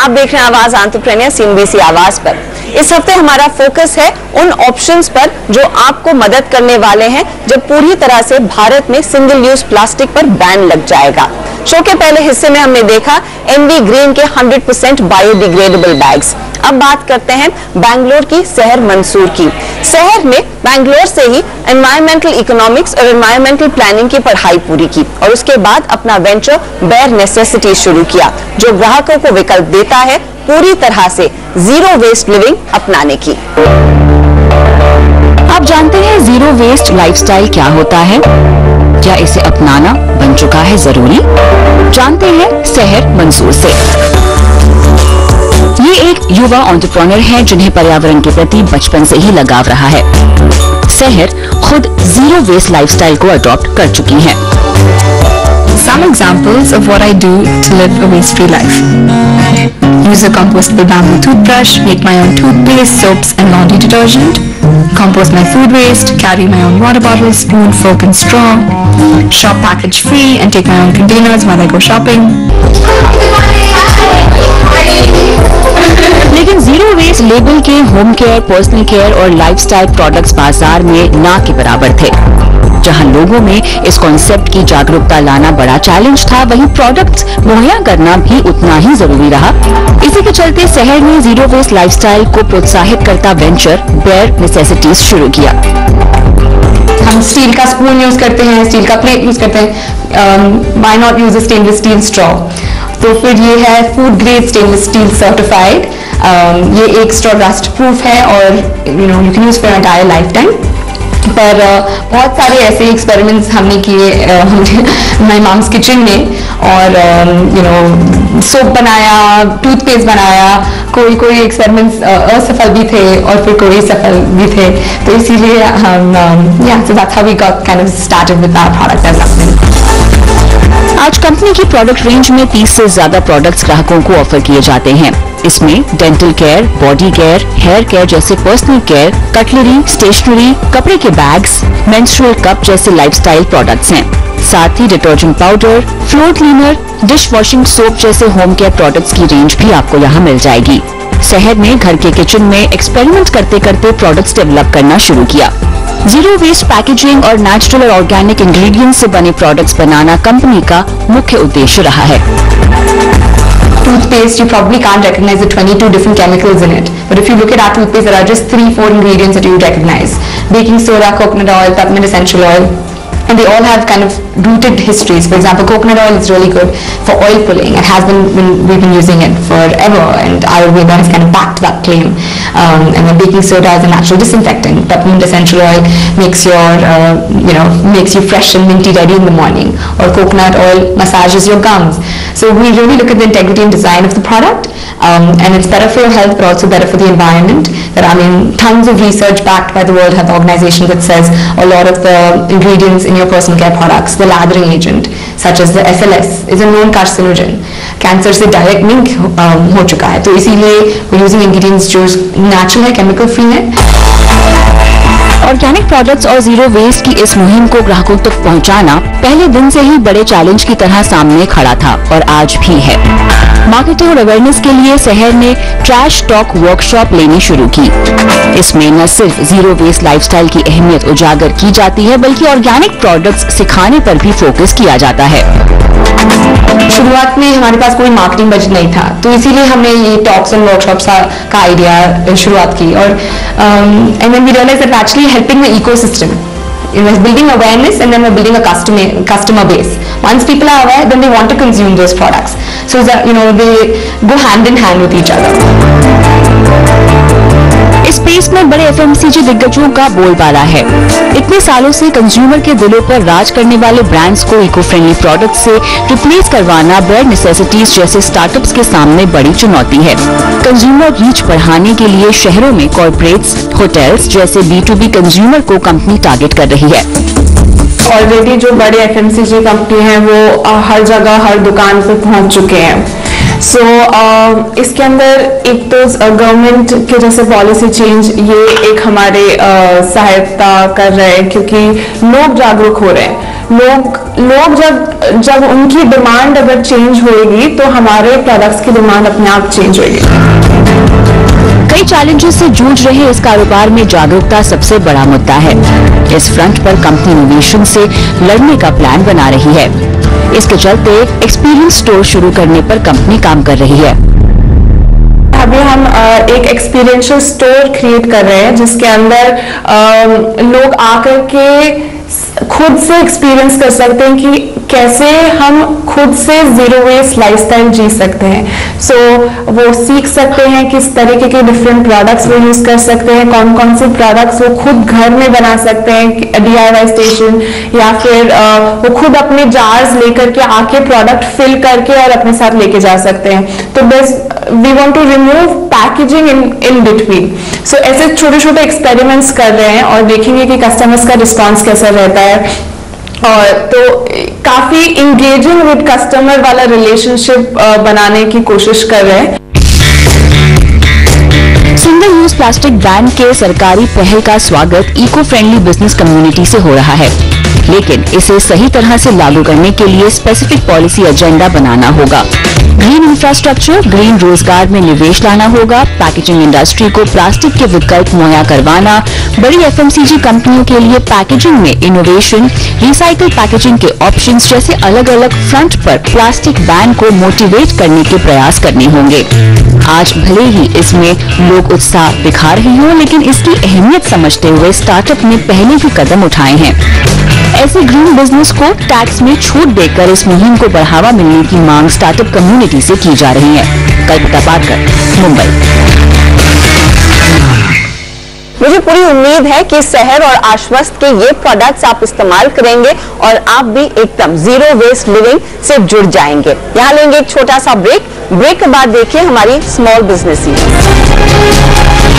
आप देख रहे हैं आवाज एंटरप्रेन्योर CNBC आवाज पर। इस हफ्ते हमारा फोकस है उन ऑप्शंस पर जो आपको मदद करने वाले हैं जब पूरी तरह से भारत में सिंगल यूज प्लास्टिक पर बैन लग जाएगा। शो के पहले हिस्से में हमने देखा एनवी ग्रीन के 100% बायोडिग्रेडेबल बैग्स। अब बात करते हैं बैंगलोर की सहर मंसूर की। सहर ने बैंगलोर से ही एनवायरमेंटल इकोनॉमिक्स और एनवायरमेंटल प्लानिंग की पढ़ाई पूरी की और उसके बाद अपना वेंचर बेयर नेसेसिटी शुरू किया, जो ग्राहकों को विकल्प देता है पूरी तरह से जीरो वेस्ट लिविंग अपनाने की। आप जानते हैं जीरो वेस्ट लाइफस्टाइल क्या होता है? क्या इसे अपनाना बन चुका है जरूरी? जानते हैं सहर मंसूर से। ये एक युवा एंटरप्रेन्योर हैं जिन्हें पर्यावरण के प्रति बचपन से ही लगाव रहा है। सहर खुद जीरो वेस्ट लाइफस्टाइल को अडॉप्ट कर चुकी हैं। Some examples of what I do to live a waste-free life. Use a compostable bamboo toothbrush, make my own toothpaste, soaps and laundry detergent. Compost my food waste, carry my own water bottle, spoon, fork and straw. Shop package free and take my own containers while I go shopping. लेकिन zero waste label के home care, personal care और lifestyle products बाजार में ना के बराबर थे। जहां लोगों में इस कॉन्सेप्ट की जागरूकता लाना बड़ा चैलेंज था, वहीं प्रोडक्ट्स मुहैया करना भी उतना ही जरूरी रहा। इसी के चलते शहर ने जीरो वेस्ट लाइफस्टाइल को प्रोत्साहित करता वेंचर बेयर नेसेसिटीज शुरू किया। हम स्टील का स्पून यूज करते हैं, स्टील का प्लेट यूज करते हैं, why not use a stainless steel straw. तो फिर ये है food grade stainless steel certified. ये एक स्ट्रॉ रस्ट प्रूफ है और you can use for entire lifetime. पर बहुत सारे ऐसे एक्सपेरिमेंट्स हमने किए माय मॉम्स किचन में, और सोप बनाया, टूथपेस्ट बनाया, कोई एक्सपेरिमेंट्स असफल भी थे और फिर कोई सफल भी थे। तो इसीलिए हम so that's how we got kind of started with our product development. आज कंपनी की प्रोडक्ट रेंज में 30 से ज्यादा प्रोडक्ट्स ग्राहकों को ऑफर किए जाते हैं। इसमें dental care, body care, hair care जैसे पर्सनल केयर, कटलरी, स्टेशनरी, कपड़े के बैग्स, मेंस्ट्रुअल कप जैसे लाइफस्टाइल प्रोडक्ट्स हैं। साथ ही detergent powder, floor cleaner, dish washing soap जैसे होम केयर प्रोडक्ट्स की रेंज भी आपको यहाँ मिल जाएगी। शहर ने घर के किचन में एक्सपेरिमेंट करते करते प्रोडक्ट्स डेवलप करना शुरू किया। जीरो वेस्ट पैकेजिंग और नेचुरल और ऑर्गेनिक इंग्रेडिएंट्स से बने प्रोडक्ट्स बनाना कंपनी का मुख्य उद्देश्य रहा है। Toothpaste, you probably can't recognize the 22 different chemicals in it. But if you look at our toothpaste, there are just 3-4 ingredients that you recognize: baking soda, coconut oil, peppermint essential oil. And they all have kind of rooted histories. For example, coconut oil is really good for oil pulling. It has we've been using it forever, and Ayurveda has kind of backed that claim. And then baking soda is a natural disinfectant. Peppermint essential oil makes makes you fresh and minty ready in the morning. Or coconut oil massages your gums. So we really look at the integrity and design of the product, and it's better for your health, but also better for the environment. Tons of research backed by the World Health Organization that says a lot of the ingredients in your personal care products, the lathering agent such as the SLS is a known carcinogen. Cancer से direct link हो चुका है, तो इसीलिए we're using ingredients जो natural है, chemical free है। Organic products और जीरो वेस्ट की इस मुहिम को ग्राहकों तक पहुंचाना पहले दिन से ही बड़े चैलेंज की तरह सामने खड़ा था और आज भी है। मार्केटिंग और अवेयरनेस के लिए शहर ने ट्रैश टॉक वर्कशॉप लेनी शुरू की। इसमें न सिर्फ जीरो वेस्ट लाइफस्टाइल की अहमियत उजागर की जाती है, बल्कि ऑर्गेनिक प्रोडक्ट्स सिखाने पर भी फोकस किया जाता है। शुरुआत में हमारे पास कोई मार्केटिंग बजट नहीं था, तो इसीलिए हमने ये टॉक्स एंड वर्कशॉप्स का आइडिया शुरुआत की। और and then we realized that actually helping the ecosystem, building awareness, and then we're building a customer base. Once people are aware, then they want to consume those products. So that they go hand in hand with each other. इस space में बड़े FMCG दिग्गजों का बोलबाला है। इतने सालों से कंज्यूमर के दिलों पर राज करने वाले ब्रांड्स को इको फ्रेंडली प्रोडक्ट से रिप्लेस करवाना बेयर नेसेसिटीज जैसे स्टार्टअप्स के सामने बड़ी चुनौती है। कंज्यूमर रीच बढ़ाने के लिए शहरों में कॉर्पोरेट्स, होटल्स जैसे B2B कंज्यूमर को कंपनी टारगेट कर रही है। ऑलरेडी जो बड़े FMCG कंपनी हैं वो हर जगह हर दुकान पे पहुंच चुके हैं। इसके अंदर एक तो गवर्नमेंट के जैसे पॉलिसी चेंज ये एक हमारे सहायता कर रहे हैं, क्योंकि लोग जागरूक हो रहे हैं। लोग जब उनकी डिमांड अगर चेंज होगी तो हमारे प्रोडक्ट्स की डिमांड अपने आप चेंज होगी। कई चैलेंजेस से जूझ रहे इस कारोबार में जागरूकता सबसे बड़ा मुद्दा है। इस फ्रंट पर कंपनी इनोवेशन से लड़ने का प्लान बना रही है। इसके चलते एक्सपीरियंस स्टोर शुरू करने पर कंपनी काम कर रही है। अभी हम एक एक्सपीरियंशियल स्टोर क्रिएट कर रहे हैं जिसके अंदर लोग आकर के खुद से एक्सपीरियंस कर सकते हैं कि कैसे हम खुद से जीरो वेस्ट लाइफस्टाइल जी सकते हैं। सो वो सीख सकते हैं किस तरीके के डिफरेंट प्रोडक्ट्स वो यूज कर सकते हैं, कौन कौन से प्रोडक्ट्स वो खुद घर में बना सकते हैं, DIY स्टेशन, या फिर वो खुद अपने जार्स लेकर के आके प्रोडक्ट फिल करके और अपने साथ लेके जा सकते हैं। तो बस we want to remove packaging in between. So ऐसे छोटे छोटे एक्सपेरिमेंट्स कर रहे हैं और देखेंगे कि कस्टमर्स का रिस्पॉन्स कैसा रहता है। और तो काफी इंगेजिंग विद कस्टमर वाला रिलेशनशिप बनाने की कोशिश कर रहे हैं। सिंगल यूज प्लास्टिक बैन के सरकारी पहल का स्वागत इको फ्रेंडली बिजनेस कम्युनिटी से हो रहा है, लेकिन इसे सही तरह से लागू करने के लिए स्पेसिफिक पॉलिसी एजेंडा बनाना होगा। ग्रीन इंफ्रास्ट्रक्चर, ग्रीन रोजगार में निवेश लाना होगा, पैकेजिंग इंडस्ट्री को प्लास्टिक के विकल्प मुहैया करवाना, बड़ी FMCG कंपनियों के लिए पैकेजिंग में इनोवेशन, रिसाइकल पैकेजिंग के ऑप्शंस जैसे अलग अलग फ्रंट पर प्लास्टिक बैन को मोटिवेट करने के प्रयास करने होंगे। आज भले ही इसमें लोग उत्साह दिखा रहे हों, लेकिन इसकी अहमियत समझते हुए स्टार्टअप ने पहले ही कदम उठाए हैं। ऐसे ग्रीन बिजनेस को टैक्स में छूट देकर इस मुहिम को बढ़ावा मिलने की मांग स्टार्टअप कम्युनिटी से की जा रही है। कल्पना पाटकर, मुंबई। मुझे पूरी उम्मीद है कि सहर और आश्वस्त के ये प्रोडक्ट्स आप इस्तेमाल करेंगे और आप भी एकदम जीरो वेस्ट लिविंग से जुड़ जाएंगे। यहाँ लेंगे एक छोटा सा ब्रेक के बाद देखिए हमारी स्मॉल बिजनेस यूनिट।